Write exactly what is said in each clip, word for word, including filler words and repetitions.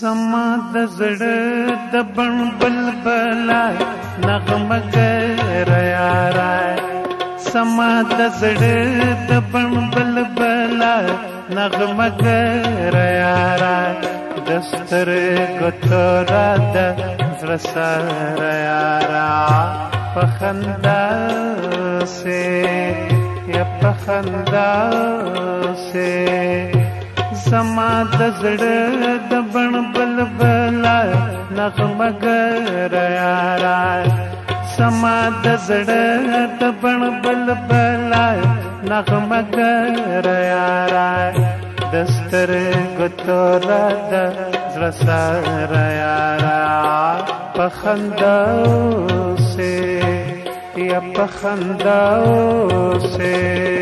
زما د زړه د بڼ بلبلا نغمه ګر یارا زما د زړه د بڼ بلبلا نغمه ګر یارا دستر ګتورا د زړه سره یارا پخندا سے یا پخندا سے زما د زړه د بڼ بلبلا نغمه ګر یارا زما د زړه د بڼ بلبلا نغمه ګر یارا دستر ګتورا د زړه سره یارا پخندا سے یا پخندا سے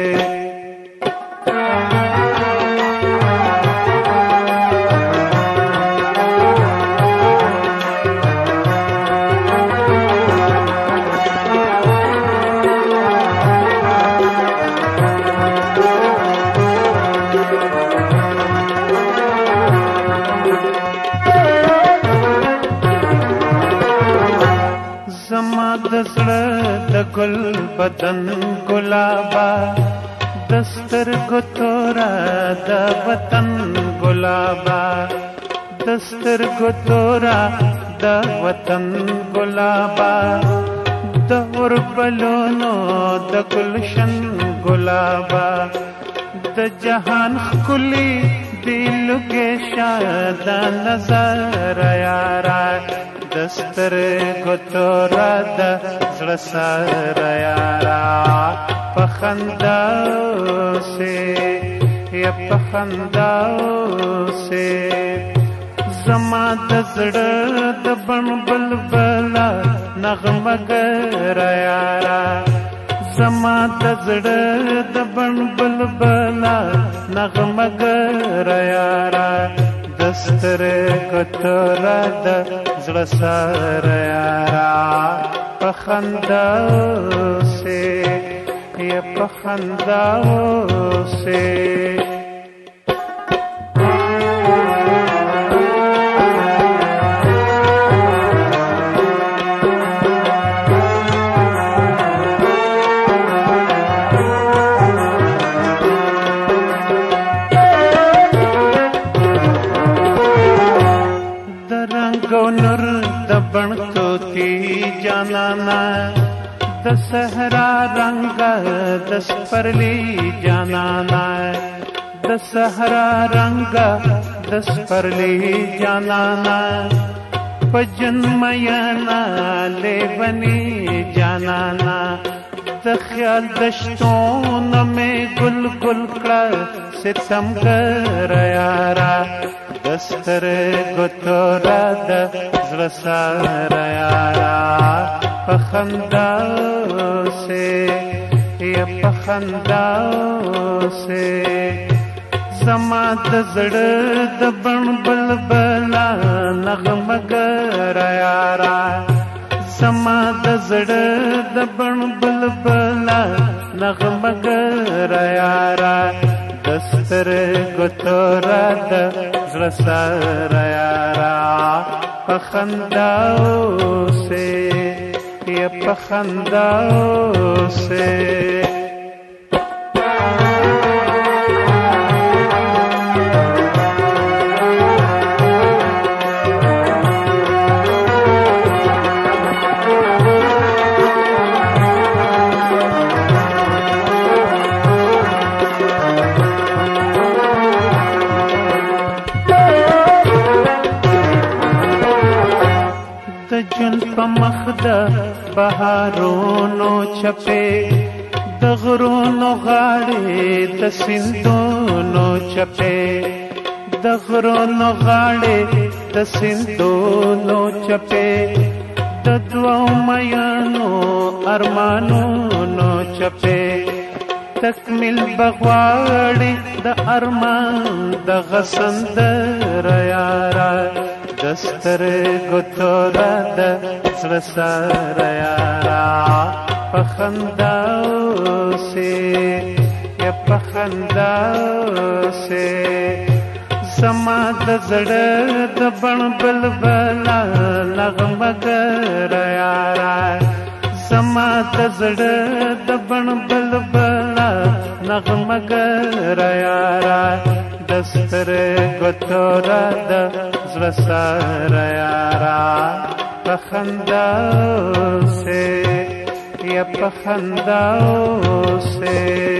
زما د زړه د ګل بدن ګلابا دستر ګتورا د وطن ګلابا دستر ګتورا د وطن ګلابا د اوربلونو د گلشن ګلابا د جهان خلی دل کې شاد نظر یارا دستر ګتورا د زړه سره یارا پخندا سے یا پخندا سے زما د زړه د بڼ بلبلا نغمه ګر یارا زما د زړه د بڼ بلبلا نغمه ګر یارا دستر ګتورا د زړه سره یارا پخندا سے یا پخندا سے नूर द बणतोती जानाना द सहरा रंग दस परली जानाना द सहरा रंग दस परली जानाना पजन मयना ले बनी जानाना द ख्याल दश्तों में गुल गुल का सितम कर यारा दस्तर ګتورا د زړه سره یارا پخندا سے یا پخندا سے زما د زړه د بڼ بلبلا نغمه ګر یارا زما د زړه د بڼ بلبلا نغمه ګر یارا دستر ګتورا د زړه سره یارا پخندا سے یا پخندا سے جن په مخ د بهارونو چپه د غرونو غاړې د سیندونو چپه د غرونو غاړې د سیندونو چپه د دوو میانو ارمانونو چپه تکمیل بغواړي د ارمان د غسندر یارا دستر ګتورا د زړه سره یارا پخندا سے یا پخندا سے سما د زړه د بڼ بلبلا نغمه ګر یارا سما د زړه د بڼ بلبلا نغمه ګر یارا دستر ګتورا د زړه سره یارا پخنداو سے یا پخنداو سے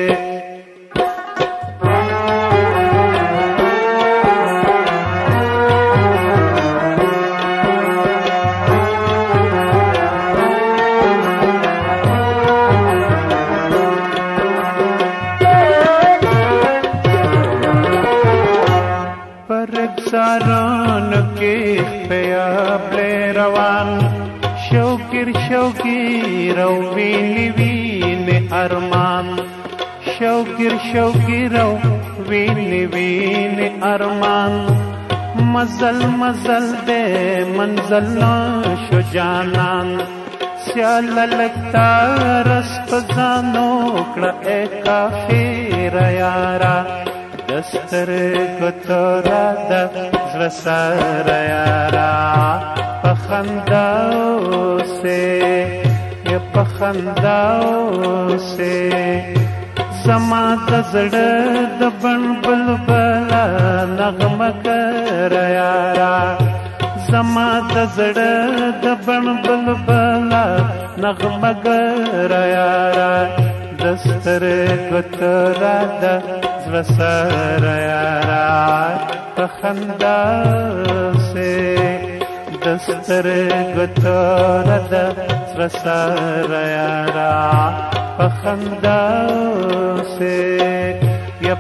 رخساران کې پیابلې روان شوګر شوګر او ویني ویني ارمان شوګر شوګر او ویني ویني ارمان مزل مزل دې منزل شو جانان سیال لگتا رس پزانو کړه اے کافر یارا دستر ګتورا د زړه سره یارا پخنداو سے یا پخنداو سے زما د زړه د بڼ بلبلا نغمه ګر یارا زما د زړه د بڼ بلبلا نغمه ګر یارا دستر ګتورا د زړه سره یارا پخنداو سے دستر ګتورا د زړه سره یارا پخنداو سے یا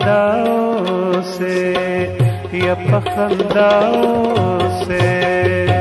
پخنداو سے یا پخنداو سے